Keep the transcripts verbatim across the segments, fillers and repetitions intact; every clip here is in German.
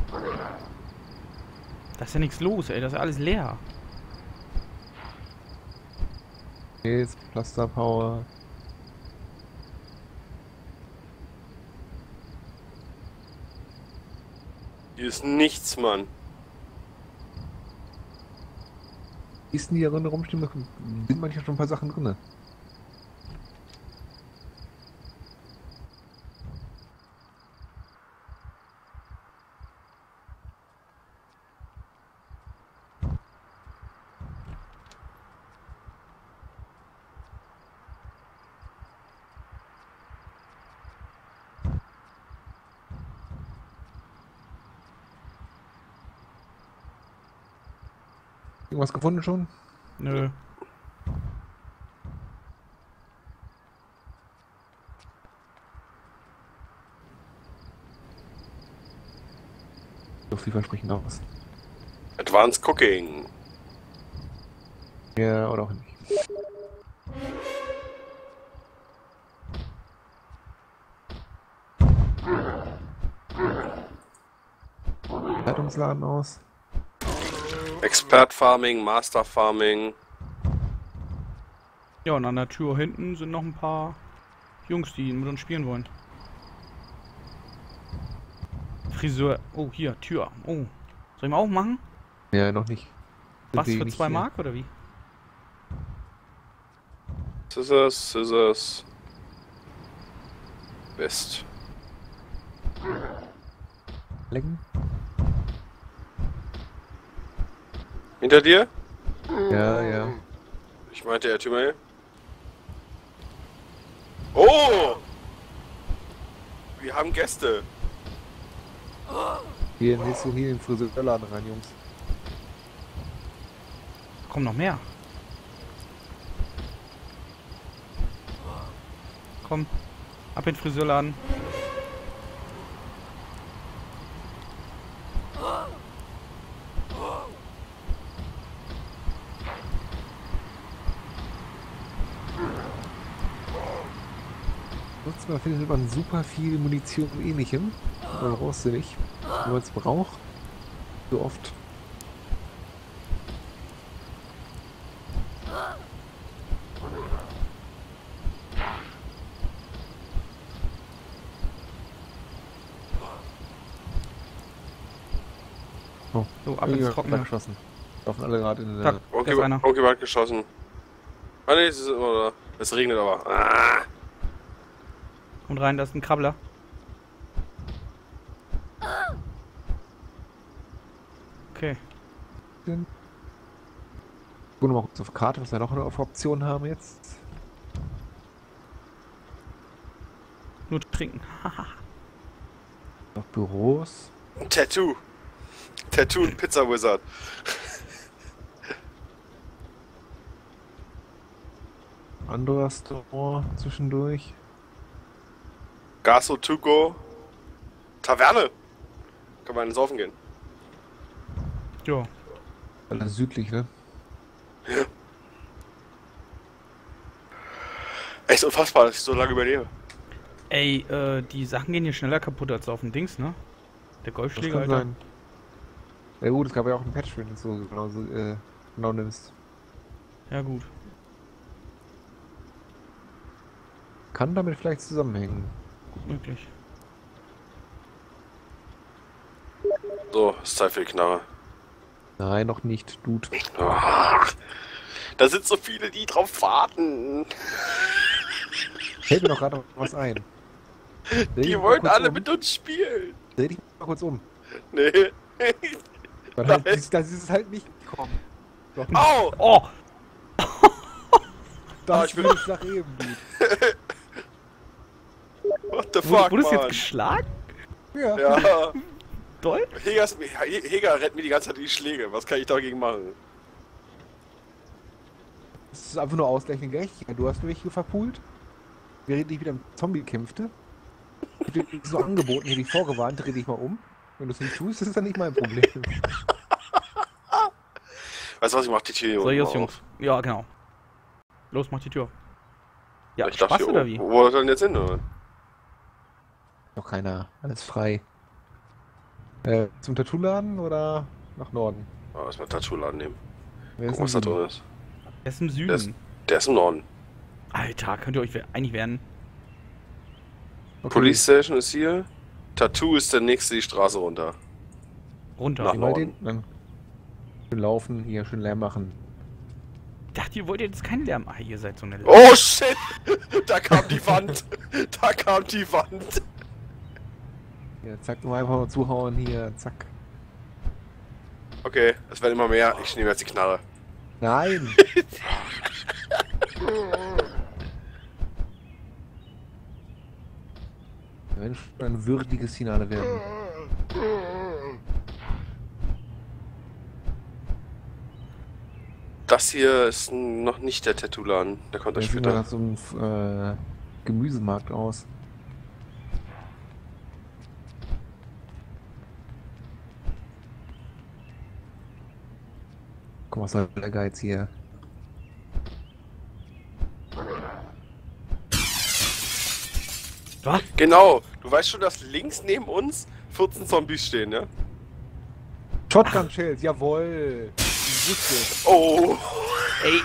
Da ist ja nichts los, ey. Das ist ja alles leer. Jetzt Pflasterpower. Hier ist nichts, Mann. Ist in die Runde rumstehen, sind manchmal schon ein paar Sachen drin. Irgendwas gefunden schon? Nö. Doch vielversprechend aus. Advanced Cooking. Ja, oder auch nicht. Leitungsladen aus. Expert Farming, Master Farming. Ja, und an der Tür hinten sind noch ein paar Jungs, die mit uns spielen wollen. Friseur. Oh, hier, Tür. Oh. Soll ich mal aufmachen? Ja, noch nicht. Was, Sind die für nicht zwei hier? Mark oder wie? Scissors, Scissors. Best. Lecken? Hinter dir? Ja, ja. Ich meinte, er tut mal. Oh! Wir haben Gäste. Hier, nächst du hier in den Friseurladen rein, Jungs. Kommen noch mehr. Komm. Ab in den Friseurladen. Sonst mal findet man super viel Munition und ähnlichem. Man brauchst du nicht. Wenn man es braucht. So oft. Oh, So, ab ins Trockene. geschossen. Laufen alle gerade in der... Zack, da ist Okay, einer. okay, hat geschossen. Ah ne, es ist immer da. Es regnet aber. Ah. Kommt rein, da ist ein Krabbler. Okay. Gucken wir mal kurz auf Karte, was wir noch auf Optionen haben jetzt. Nur trinken. Noch Büros. Tattoo. Tattoo und Pizza Wizard. Andere Restaurant zwischendurch. Gaso to go. Taverne. Kann man saufen gehen. Jo. Alles südlich, ne? Ja. Echt unfassbar, dass ich so lange überlebe. Ey, äh, die Sachen gehen hier schneller kaputt als auf dem Dings, ne? Der Das Golfschläger, kann Alter. sein. Ja gut, es gab ja auch einen Patch, wenn du es so genau, so, äh, genau nimmst. Ja, gut. Kann damit vielleicht zusammenhängen. Gut möglich. So, ist Zeit für die Knarre. Nein, noch nicht, Dude. Ach, da sind so viele, die drauf warten. Fällt mir doch gerade noch was ein. Dreh dich Die mal wollen kurz alle um. mit uns spielen. Dreh dich mal kurz um. Nee. Weil halt, Nein. das, das ist es halt nicht gekommen. Doch, Au! Oh! das Ah, ich bin- will ich nach eben, Dude. What the Wurde, fuck, wurdest du jetzt Mann? geschlagen? Ja. Ja. Doll? Heger, ist, He- Heger rennt mir die ganze Zeit die Schläge. Was kann ich dagegen machen? Das ist einfach nur ausgleichende Gerechtigkeit. Du hast mich hier verpult, während ich wieder mit Zombie kämpfte. Ich hab dir so angeboten, hätte ich vorgewarnt, dreh dich mal um. Wenn du es nicht tust, ist es dann nicht mein Problem. Weißt du was, ich mach die Tür hier So, unten jetzt, mal Jungs. auf. Ja, genau. Los, mach die Tür auf. Ja, Ich dachte, Spaß hier oder oben. wie? Wo soll denn jetzt hin, oder? Noch keiner. Alles frei. Äh, zum Tattoo-Laden oder nach Norden? Oh, erstmal Tattoo-Laden nehmen. Wer Guck, was da drin ist. Er ist im Süden. Der ist, der ist im Norden. Alter, könnt ihr euch we- einig werden? Okay. Police Station ist hier. Tattoo ist der nächste die Straße runter. Runter. Nach Geh mal Norden. den, dann schön laufen, hier schön Lärm machen. Ich dachte, ihr wollt jetzt keinen Lärm. Ah, ihr seid so eine Oh shit! Da kam die Wand! Da kam die Wand! Ja, zack, nur einfach mal zuhauen hier, zack. Okay, es werden immer mehr. Ich nehme jetzt die Knarre. Nein! Wenn schon ein würdiges Finale werden. Das hier ist noch nicht der Tattoo-Laden. Der kommt dann Das sieht mal später. nach so einem äh, Gemüsemarkt aus. Guck mal, was soll der Geiz hier? Was? Genau, du weißt schon, dass links neben uns vierzehn Zombies stehen, ja? Shotgun Shells, jawoll! Ich wusste es. Oh! Ey.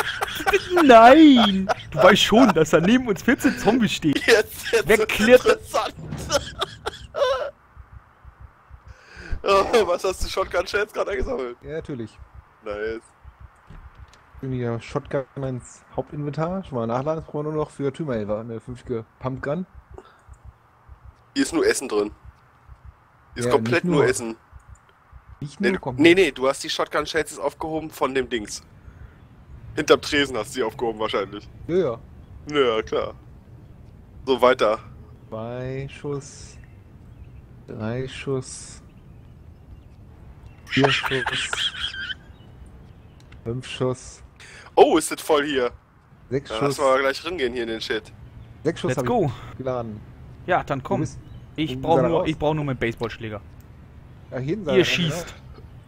Nein! Du weißt schon, dass da neben uns vierzehn Zombies stehen. Jetzt, jetzt Wer wird's klärt- interessant! Oh, was hast du Shotgun Shells gerade eingesammelt? Ja, natürlich. Nice. Ich bin hier Shotgun ins Hauptinventar. Schon mal nachladen, das brauchen wir nur noch für Tümerhelfer. Eine fünfzige Pumpgun. Hier ist nur Essen drin. Hier ist Ja, komplett nicht nur nur. Essen. Nicht Nee, nur du, komplett. nee, nee, du hast die Shotgun Shells jetzt aufgehoben von dem Dings. Hinterm Tresen hast du sie aufgehoben wahrscheinlich. Ja, ja. Ja, klar. So, weiter. Zwei Schuss. Drei Schuss. Vier Schuss. Fünf Schuss. Oh, ist das voll hier. Sechs Da Schuss. lassen wir gleich reingehen hier in den Shit. Sechs Schuss Let's hab go. ich geladen. Ja, dann Du komm. bist- Ich du brauche bist da nur, raus. ich brauch nur meinen Baseballschläger. Ja, hier hinten seid Ihr ihr, schießt. ne?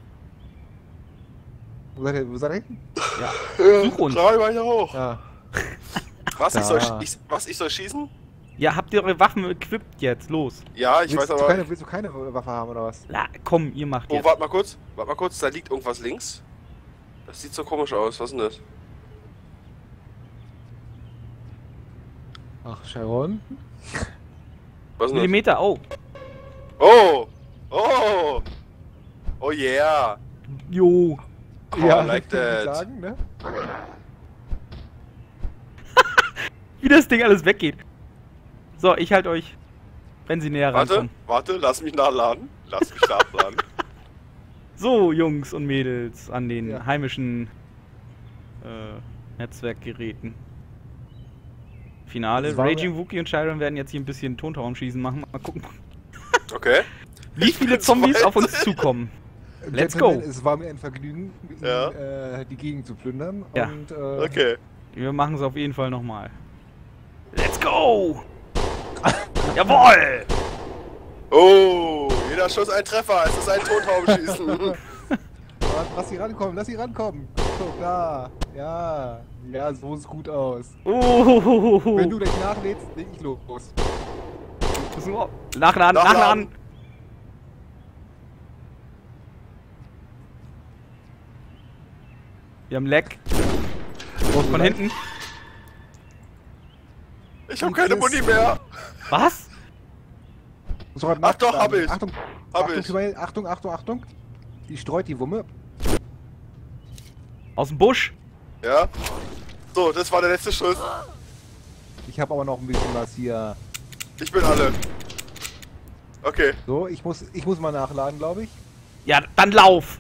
Wo seid ihr, wo seid ihr hinten? Ja. Such uns. Drei weiter hoch. Ja. Was, ich Da. soll, sch- ich, was, ich soll schießen? Ja, habt ihr eure Waffen equipped jetzt? Los. Ja, ich willst, weiß du aber... keine, willst du keine Waffe haben oder was? La, komm, ihr macht Oh, jetzt. warte mal kurz. Warte mal kurz, da liegt irgendwas links. Das sieht so komisch aus. Was ist denn das? Ach, Sharon. Was ist denn das? Millimeter, oh. Oh! Oh! Oh yeah! Jo. Oh, I like kann ich that. sagen, ne? Wie das Ding alles weggeht. So, ich halt euch, wenn sie näher Warte, rankommen. warte, lass mich nachladen. Lass mich nachladen. So, Jungs und Mädels an den Ja. heimischen äh, Netzwerkgeräten. Finale. Das war Raging Wookie und Chiron werden jetzt hier ein bisschen Tontaubenschießen machen. Mal gucken, Okay. wie viele Zombies auf uns zukommen. Let's Gentlemen, go. Es war mir ein Vergnügen, mit Ja. Ihnen, äh, die Gegend zu plündern. Ja. Und, äh, Okay. Wir machen es auf jeden Fall nochmal. Let's go! Jawohl! Oh, jeder Schuss ein Treffer. Es ist ein Tontaubenschießen. Lass sie rankommen, lass sie rankommen. So, da. Ja. Ja, so sieht's gut aus. Oh! Wenn du gleich nachlädst, leg ich los. Müssen wir- Nachladen, nachladen! Nachladen. Wir haben Leck. Brauchst du Von gleich? hinten. Ich hab keine Muni mehr. Was? Muss doch Ach doch, hab ich. Achtung, Hab Achtung, ich. Tümerl, Achtung, Achtung, Achtung. Die streut die Wumme. Aus dem Busch. Ja. So, das war der letzte Schuss. Ich habe aber noch ein bisschen was hier. Ich bin alle. Okay. So, ich muss, ich muss mal nachladen, glaube ich. Ja, dann lauf!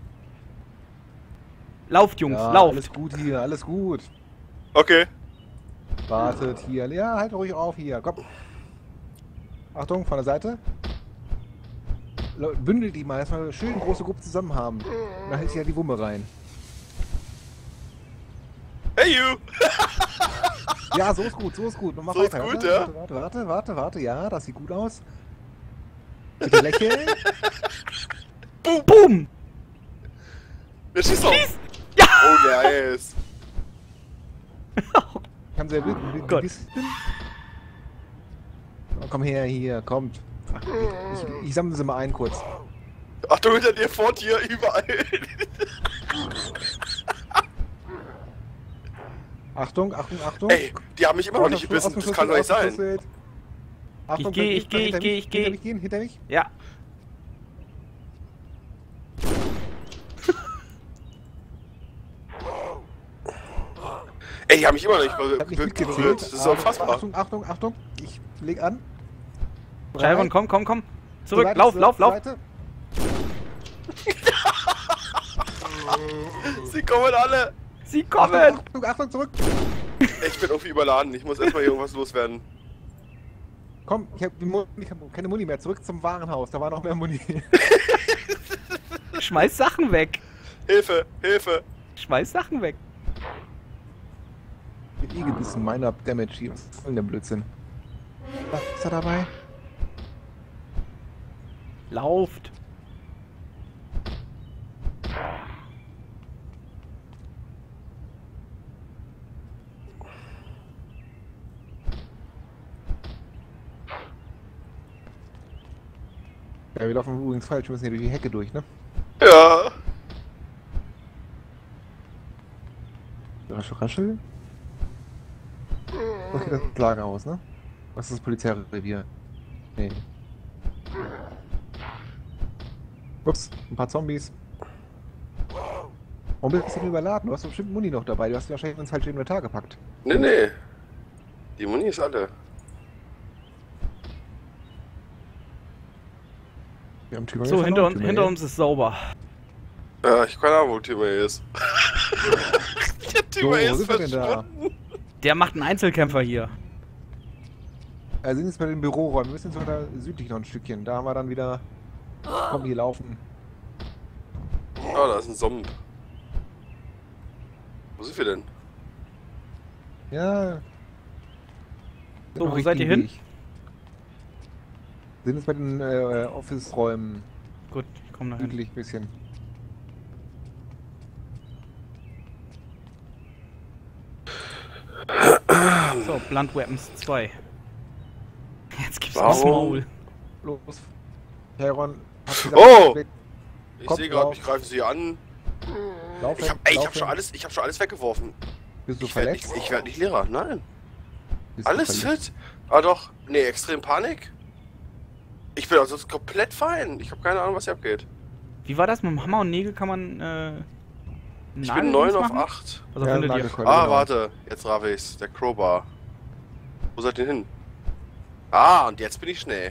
Lauft, Jungs, Ja, lauft! alles gut hier, alles gut. Okay. Wartet hier. Ja, halt ruhig auf hier. Komm. Achtung, von der Seite. Le- Bündelt die mal, erstmal eine schön große Gruppe zusammen haben. Und dann hält sich ja die Wumme rein. Hey you! Ja, so ist gut, so ist gut. Nochmal So ist weiter. gut, warte, ja. Warte, warte, warte, warte, warte. Ja, das sieht gut aus. Bitte lächeln. Boom! Boom! Wir schießen auf. Schieß! Ja! Oh, nice. Haben sie ein Gott. bisschen. Oh, komm her, hier, kommt. Ich, ich sammle sie mal ein kurz. Achtung, hinter dir, vor dir, überall. Achtung, Achtung, Achtung. Ey, die haben mich immer noch nicht gebissen, das kann doch nicht sein. Achtung, Ich geh, ich geh, ich geh, ich geh. Hinter mich gehen, hinter mich. Ja. Ey, die haben mich immer noch nicht Ich hab nicht berührt. mitgezählt. Das ist unfassbar. Achtung, Achtung, Achtung. Ich leg an. Chiron, komm, komm, komm. Zurück, Seite, lauf, zur lauf, lauf. Seite. Sie kommen alle. Sie Achtung, kommen! Achtung, Achtung, zurück. Ich bin irgendwie überladen, ich muss erstmal irgendwas loswerden. Komm, ich hab, die Mu- ich hab keine Muni mehr. Zurück zum Warenhaus, da war noch mehr Muni. Schmeiß Sachen weg. Hilfe, Hilfe. Schmeiß Sachen weg. Mit eh gebissen, meiner Damage hier. Was ist denn der Blödsinn? Was ist da dabei? Lauft. Ja, wir laufen übrigens falsch, wir müssen hier durch die Hecke durch, ne? Ja. Raschel, raschel. Okay, das ist das Lagerhaus, ne? Was ist das Polizeirevier? Nee. Ups, ein paar Zombies. Warum bist du denn überladen? Du hast doch bestimmt Muni noch dabei. Du hast die wahrscheinlich ins falsche Inventar gepackt. Nee, nee. Die Muni ist alle. Wir haben Tümer So, jetzt hinter noch, uns, Tümer hinter hier. uns ist sauber. Ja, ich keine Ahnung, wo Timo hier ist. Der Timo So, wo ist sind wir denn da? verschwunden. Der macht einen Einzelkämpfer hier. Wir sind jetzt bei den Büroräumen. Wir müssen jetzt weiter südlich noch ein Stückchen. Da haben wir dann wieder... Komm, hier laufen. Oh, da ist ein Zombie. Wo sind wir denn? Ja. So, wo seid ihr hin? Wir sind jetzt bei den äh, Office-Räumen. Gut, ich komm da hin. Südlich ein bisschen. So, Blunt Weapons zwei. Jetzt gibt's Warum? aufs Maul. Los. Heron. Oh! Ich Kopf sehe gerade, drauf. ich greife sie an. Lauf Ich hab, ey, ich hab schon alles, ich hab schon alles weggeworfen. Bist du Ich werde verletzt? nicht, ich werd nicht Lehrer, nein. Bist du Alles verletzt? fit? Ah doch, nee, extrem Panik. Ich bin also komplett fein. Ich habe keine Ahnung, was hier abgeht. Wie war das? Mit dem Hammer und Nägel kann man, äh... Ich bin neun auf acht. Also Ja, findet ihr. Nagelkeule, Ah, genau. warte, jetzt raff ich's. Der Crowbar. Wo seid ihr hin? Ah, und jetzt bin ich schnell.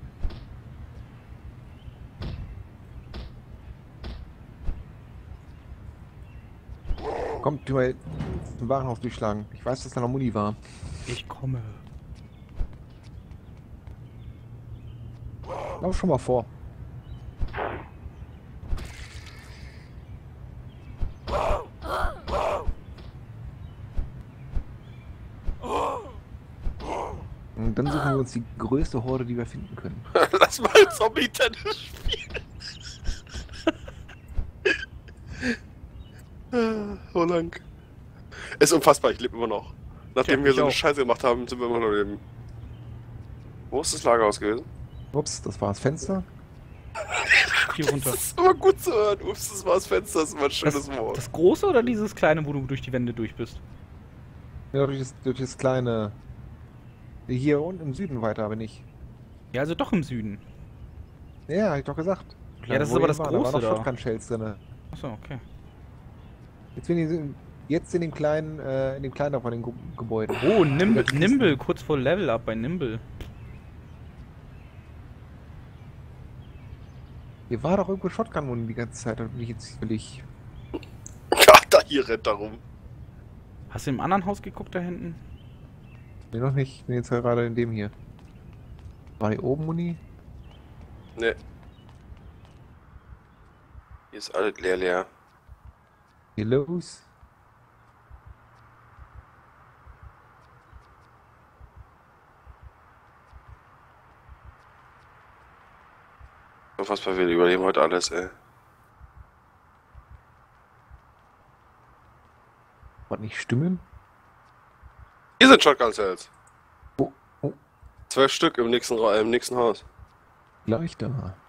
Komm, tu mal zum Warenhaus durchschlagen. Ich weiß, dass da noch Muni war. Ich komme. Lauf schon mal vor. Und dann suchen wir uns die größte Horde, die wir finden können. Lass mal Zombie-Tennis spielen. So lang. Ist unfassbar, ich lebe immer noch. Nachdem Ja, wir ich so eine auch. Scheiße gemacht haben, sind wir immer noch leben. Wo ist das Lagerhaus gewesen? Ups, das war das Fenster. Hier runter. Das ist immer gut zu hören. Ups, das war das Fenster, das ist immer ein schönes Das, Wort. das große oder dieses kleine, wo du durch die Wände durch bist? Ja, durch das, durch das kleine. Hier unten im Süden weiter, aber nicht. Ja, also doch im Süden. Ja, hab ich doch gesagt. Ja, das ist Wo aber wir das waren, Große Da da. waren noch Shotgun-Shells drin. Achso, okay. Jetzt, bin ich, jetzt in dem kleinen, äh, in dem kleinen von den Ge Gebäuden. Oh, Nimble, Kisten. Nimble, kurz vor Level Up bei Nimble. Hier war doch irgendwo Shotgun-Muni die ganze Zeit und nicht jetzt völlig. Ja, da hier rennt da rum. Hast du im anderen Haus geguckt da hinten? Nee, noch nicht. Ich bin jetzt gerade in dem hier. War hier oben Muni? Ne. Hier ist alles leer, leer. Hier los. Unfassbar, wir überleben heute alles, ey. Was nicht stimmen? Hier sind Shotgun-Cells. Oh, oh. Zwölf Stück im nächsten, Ra- im nächsten Haus. Gleich da.